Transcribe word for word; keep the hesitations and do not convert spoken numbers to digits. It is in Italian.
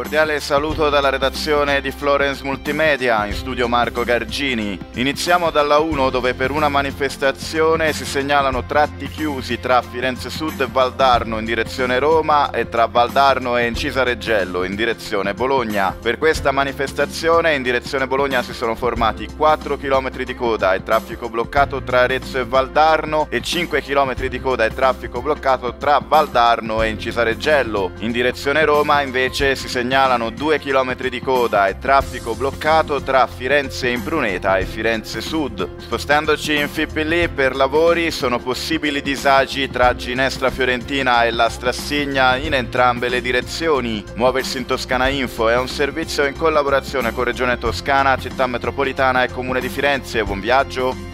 cordiale saluto dalla redazione di Florence Multimedia, in studio Marco Gargini. Iniziamo dalla uno, dove per una manifestazione si segnalano tratti chiusi tra Firenze Sud e Valdarno in direzione Roma e tra Valdarno e Encisareggello in direzione Bologna. Per questa manifestazione in direzione Bologna si sono formati quattro chilometri di coda e traffico bloccato tra Arezzo e Valdarno e cinque chilometri di coda e traffico bloccato tra Valdarno e Encisareggello. In direzione Roma invece si segnalano due chilometri di coda e traffico bloccato tra Firenze Impruneta e Firenze Sud. Spostandoci in Fipili, per lavori sono possibili disagi tra Ginestra Fiorentina e la Strassigna in entrambe le direzioni. Muoversi in Toscana Info è un servizio in collaborazione con Regione Toscana, Città Metropolitana e Comune di Firenze. Buon viaggio!